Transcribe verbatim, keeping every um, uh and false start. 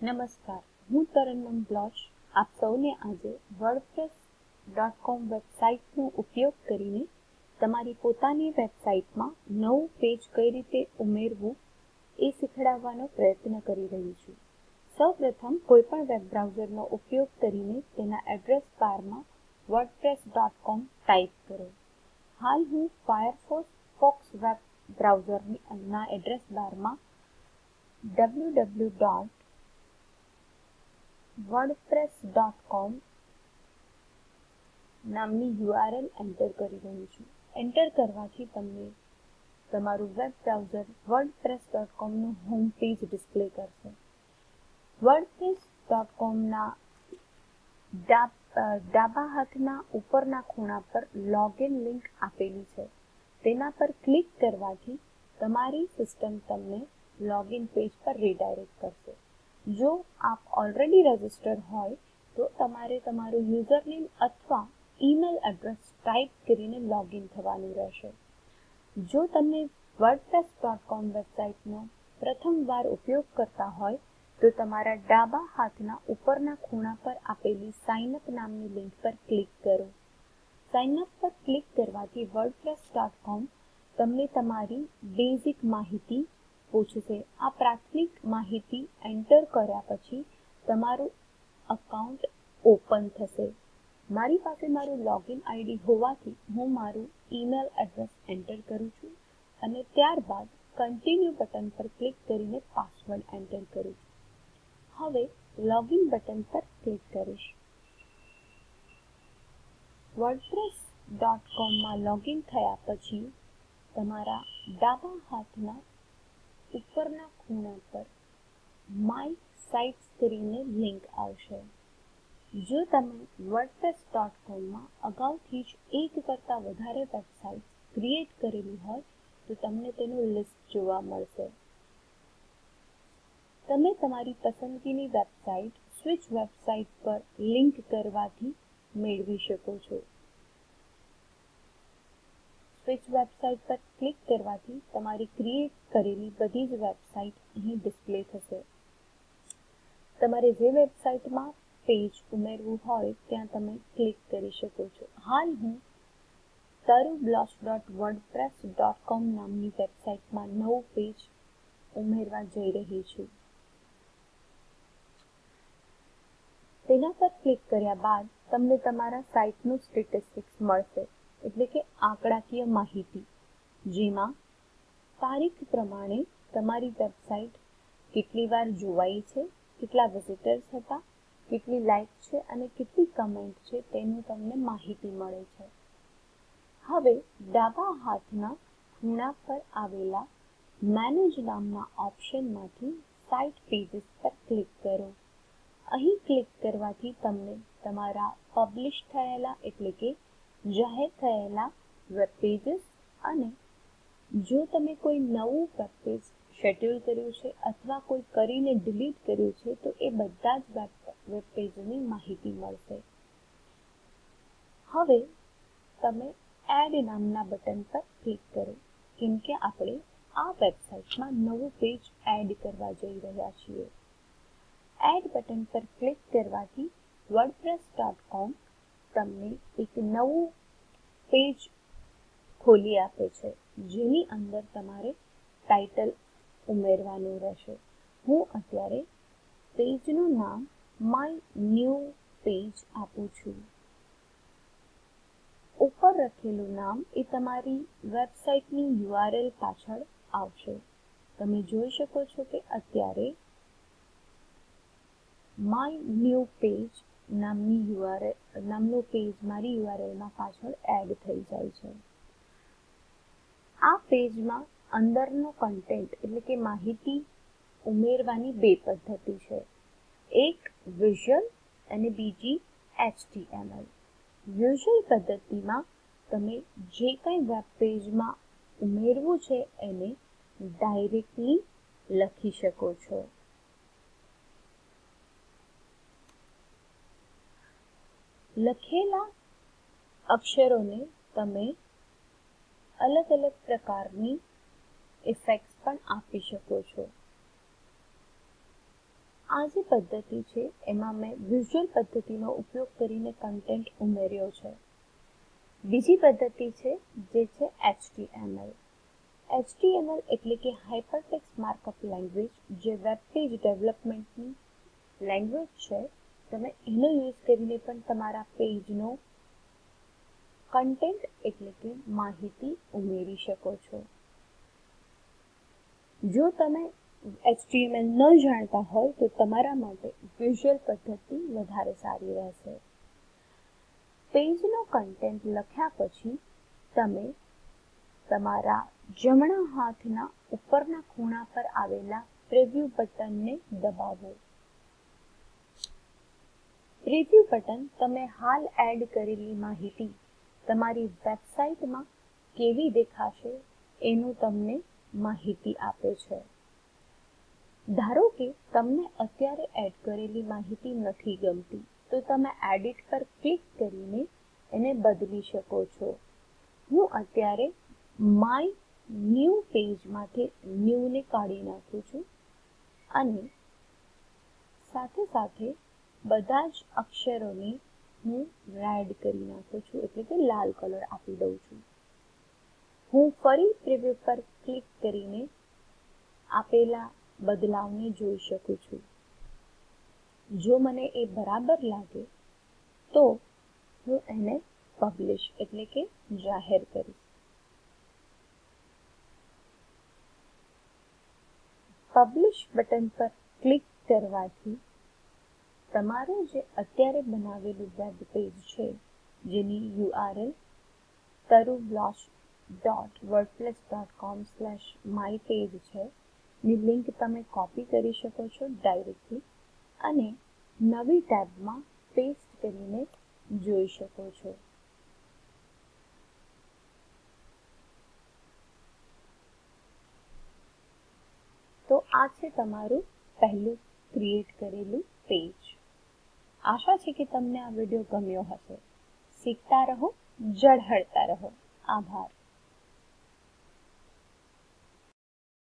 નમસ્કાર, હું તરન્નમ બ્લોચ આપ સૌને આજે વર્ડપ્રેસ ડોટ કોમ વેબસાઇટનો ઉપયોગ કરીને તમારી પોતાની વેબસાઇટમાં નવું પેજ કઈ રીતે ઉમેરવું એ શીખડાવવાનો પ્રયત્ન કરી રહી છું. સૌપ્રથમ કોઈપણ વેબ બ્રાઉઝરનો ઉપયોગ કરીને તેના એડ્રેસ બારમાં વર્ડપ્રેસ ડોટ કોમ ટાઈપ કરો. હાલ હું ફાયરફોક્સ વેબ બ્રાઉઝરના એડ્રેસ બારમાં W W W dot WordPress dot com નામની યુઆરએલ એન્ટર કરી રહી છું. એન્ટર કરવાથી તમને તમારું વેબ બ્રાઉઝર વર્ડપ્રેસ ડોટ કોમનું હોમ પેજ ડિસ્પ્લે કરશે. વર્ડપ્રેસ ડોટ કોમના ડાબા હાથના ઉપરના ખૂણા પર લોગિન લિંક આપેલી છે. તેના પર ક્લિક કરવાથી તમારી સિસ્ટમ તમને લોગિન પેજ પર રીડાયરેક્ટ કરશે. જો આપ ઓલરેડી રજિસ્ટર હોય તો તમારે તમારું યુઝરનેમ અથવા ઈમેલ એડ્રેસ ટાઈપ કરીને લોગિન થવાનું રહેશે. જો તમે વર્ડપ્રેસ ડોટ કોમ વેબસાઇટનો પ્રથમ વાર ઉપયોગ કરતા હોય તો તમારા ડાબા હાથના ઉપરના ખૂણા પર આપેલી સાઇન અપ નામની લિંક પર ક્લિક કરો. સાઇન અપ પર ક્લિક કરવાથી વર્ડપ્રેસ ડોટ કોમ તમને તમારી બેઝિક માહિતી પૂછશે. આ પ્રાથમિક માહિતી એન્ટર કર્યા પછી તમારું અકાઉન્ટ ઓપન થશે. મારી પાસે મારું લોગિન આઈડી હોવાથી હું મારું ઈમેલ એડ્રેસ એન્ટર કરું છું અને ત્યારબાદ કન્ટિન્યુ બટન પર ક્લિક કરીને પાસવર્ડ એન્ટર કરું છું. હવે લોગિન બટન પર ક્લિક કરીશ. વર્ડપ્રેસ ડોટ કોમમાં લોગિન થયા પછી તમારા ડાબા હાથના ઉપરના ખૂણા પર માય સાઇટ્સ કરીને લિંક આવશે. જો તમે વર્ડપ્રેસ ડોટ કોમમાં અગાઉથી જ એક કરતાં વધારે વેબસાઇટ્સ ક્રિએટ કરેલી હોય તો તમને તેનું લિસ્ટ જોવા મળશે. તમે તમારી પસંદગીની વેબસાઇટ સ્વિચ વેબસાઇટ પર લિંક કરવાથી મેળવી શકો છો. સ્વિચ વેબસાઇટ પર ક્લિક કરવાથી તમારી ક્રિએટ કરેલી બધી જ વેબસાઇટ અહીં ડિસ્પ્લે થશે. તમારે જે વેબસાઇટમાં પેજ ઉમેરવું હોય ત્યાં તમે ક્લિક કરી શકો છો. હાલ હું તરુબ્લોચ ડોટ વર્ડપ્રેસ ડોટ કોમ નામની વેબસાઇટમાં નવું પેજ ઉમેરવા જઈ રહી છું. તેના પર ક્લિક કર્યા બાદ તમને તમારા સાઇટનું સ્ટેટિસ્ટિક્સ મળશે, એટલે કે આંકડાકીય માહિતી, જેમાં તારીખ પ્રમાણે તમારી વેબસાઇટ કેટલી વાર જોવાઈ છે, કેટલા વિઝિટર્સ હતા, કેટલી લાઇક છે અને કેટલી કમેન્ટ છે તેનું તમને માહિતી મળે છે. હવે ડાબા હાથના ખૂણા પર આવેલા મેનેજ નામના ઓપ્શનમાંથી સાઇટ પેજીસ પર ક્લિક કરો. અહીં ક્લિક કરવાથી તમને તમારા પબ્લિશ થયેલા એટલે કે જાહેર થયેલા વેબ પેજીસ અને જો તમે કોઈ નવું વેબ પેજ શેડ્યુલ કર્યું છે અથવા કોઈ કરીને ડિલીટ કર્યું છે તો એ બધા જ વેબ પેજની માહિતી મળશે. હવે તમે એડ નામના બટન પર ક્લિક કરો, કેમ કે આપણે આ વેબસાઇટમાં નવું પેજ એડ કરવા જઈ રહ્યા છીએ. એડ બટન પર ક્લિક કરવાથી વર્ડપ્રેસ ડોટ કોમ તમને એક નવું પેજ ખોલી આપે છે, જેની અંદર તમારે ટાઇટલ ઉમેરવાનું રહેશે. હું અત્યારે પેજનું નામ માય ન્યૂ પેજ આપું છું. ઉપર લખેલું નામ એ તમારી વેબસાઇટની યુઆરએલ પાછળ આવશે. તમે જોઈ શકો છો કે અત્યારે માય ન્યૂ પેજ નામની યુઆરએલ નામનું પેજ મારી યુઆરએલમાં પાછળ એડ થઈ જાય છે. આ પેજમાં અંદરનો કન્ટેન્ટ એટલે કે માહિતી ઉમેરવાની બે પદ્ધતિ છે. એક વિઝ્યુઅલ અને બીજી એચટીએમએલ. વિઝ્યુઅલ પદ્ધતિમાં તમે જે કંઈ વેબ પેજમાં ઉમેરવું છે એને ડાયરેક્ટલી લખી શકો છો. લખેલા અક્ષરોને તમે અલગ અલગ પ્રકારની ઇફેક્ટ્સ પણ આપી શકો છો. આ જે પદ્ધતિ છે એમાં મેં વિઝ્યુઅલ પદ્ધતિનો ઉપયોગ કરીને કન્ટેન્ટ ઉમેર્યો છે. બીજી પદ્ધતિ છે જે છે H T M L. H T M L એટલે કે હાઇપરટેક્સ્ટ માર્કઅપ લેંગ્વેજ, જે વેબ પેજ ડેવલપમેન્ટની લેંગ્વેજ છે. તમે એનો યુઝ કરીને પણ તમારા પેજનો કન્ટેન્ટ એટલે કે માહિતી ઉમેરી શકો છો. જો તમે એચ ટી એમ એલ ન જાણતા હોય તો તમારા માટે વિઝ્યુઅલ પદ્ધતિ વધારે સારી રહેશે. પેજનો કન્ટેન્ટ લખ્યા પછી તમે તમારા જમણા હાથના ઉપરના ખૂણા પર આવેલા પ્રિવ્યૂ બટનને દબાવો. પ્રિવ્યૂ બટન તમે હાલ એડ કરેલી માહિતી તમારી વેબસાઇટમાં કેવી દેખાશે એનું તમને માહિતી આપે છે. ધારો કે તમને અત્યારે એડ કરેલી માહિતી નથી ગમતી તો તમે એડિટ પર ક્લિક કરીને એને બદલી શકો છો. હું અત્યારે માય ન્યૂ પેજમાંથી ન્યૂને કાઢી નાખું છું અને સાથે સાથે બધા જ અક્ષરોને હું રેડ કરી નાખું છું, એટલે કે લાલ કલર આપી દઉં છું. હું ફરી પ્રિવ્યૂ પર ક્લિક કરીને આપેલા બદલાવને જોઈ શકું છું. જો મને એ બરાબર લાગે તો હું એને પબ્લિશ એટલે કે જાહેર કરીશ. પબ્લિશ બટન પર ક્લિક કરવાથી તમારું જે અત્યારે બનાવેલું વેબ પેજ છે, જેની યુ આર એલ તરુબ્લોશ dot WordPress dot com slash my page છે, ની લિંક તમે કોપી કરી શકો છો ડાયરેક્ટલી અને નવી ટેબમાં પેસ્ટ કરીને જોઈ શકો છો. તો આ છે તમારું પહેલું ક્રિએટ કરેલું પેજ. આશા છે કે તમને આ વિડીયો ગમ્યો હશે. શીખતા રહો, ઝળહળતા રહો. આભાર.